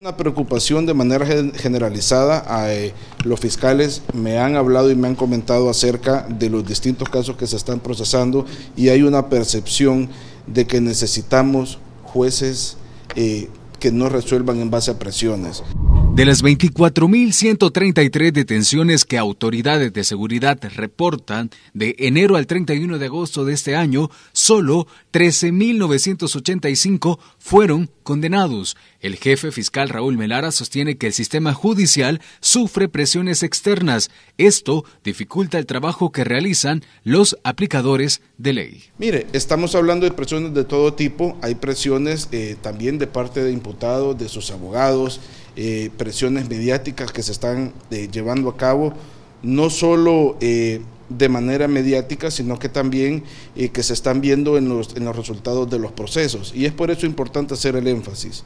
Una preocupación de manera generalizada. Los fiscales me han hablado y me han comentado acerca de los distintos casos que se están procesando y hay una percepción de que necesitamos jueces que no resuelvan en base a presiones. De las 24.133 detenciones que autoridades de seguridad reportan de enero al 31 de agosto de este año, solo 13.985 fueron condenados. El jefe fiscal Raúl Melara sostiene que el sistema judicial sufre presiones externas. Esto dificulta el trabajo que realizan los aplicadores de ley. Mire, estamos hablando de presiones de todo tipo. Hay presiones también de parte de imputados, de sus abogados, presiones mediáticas que se están llevando a cabo, no solo de manera mediática, sino que también que se están viendo en los resultados de los procesos. Y es por eso importante hacer el énfasis.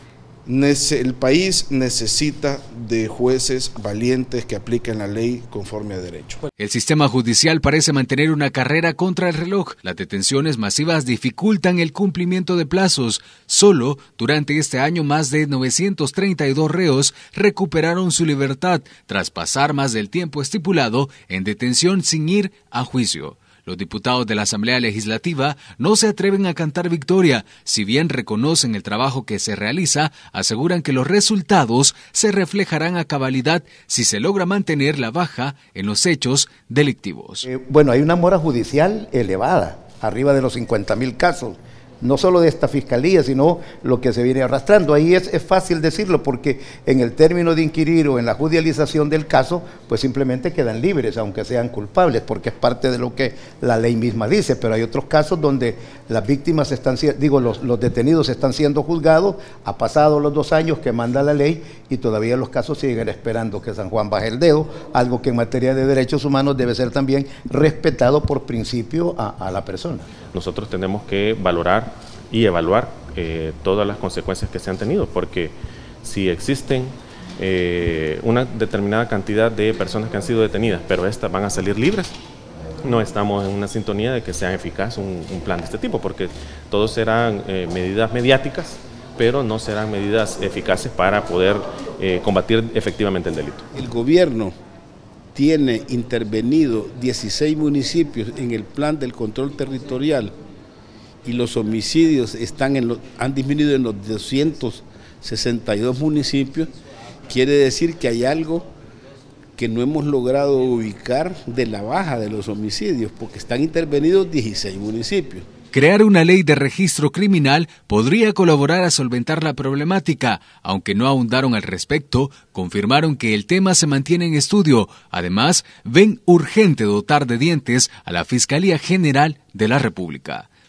El país necesita de jueces valientes que apliquen la ley conforme a derecho. El sistema judicial parece mantener una carrera contra el reloj. Las detenciones masivas dificultan el cumplimiento de plazos. Solo durante este año más de 932 reos recuperaron su libertad tras pasar más del tiempo estipulado en detención sin ir a juicio. Los diputados de la Asamblea Legislativa no se atreven a cantar victoria. Si bien reconocen el trabajo que se realiza, aseguran que los resultados se reflejarán a cabalidad si se logra mantener la baja en los hechos delictivos. Bueno, hay una mora judicial elevada, arriba de los 50.000 casos. No solo de esta fiscalía, sino lo que se viene arrastrando. Ahí es fácil decirlo porque en el término de inquirir o en la judicialización del caso, pues simplemente quedan libres, aunque sean culpables, porque es parte de lo que la ley misma dice. Pero hay otros casos donde las víctimas los detenidos están siendo juzgados, ha pasado los 2 años que manda la ley y todavía los casos siguen esperando que San Juan baje el dedo, algo que en materia de derechos humanos debe ser también respetado por principio a la persona. Nosotros tenemos que valorar y evaluar todas las consecuencias que se han tenido, porque si existen una determinada cantidad de personas que han sido detenidas, pero estas van a salir libres, no estamos en una sintonía de que sea eficaz un plan de este tipo, porque todos serán medidas mediáticas, pero no serán medidas eficaces para poder combatir efectivamente el delito. El gobierno tiene intervenido 16 municipios en el plan del control territorial y los homicidios han disminuido en los 262 municipios, quiere decir que hay algo que no hemos logrado ubicar de la baja de los homicidios, porque están intervenidos 16 municipios. Crear una ley de registro criminal podría colaborar a solventar la problemática. Aunque no ahondaron al respecto, confirmaron que el tema se mantiene en estudio. Además, ven urgente dotar de dientes a la Fiscalía General de la República.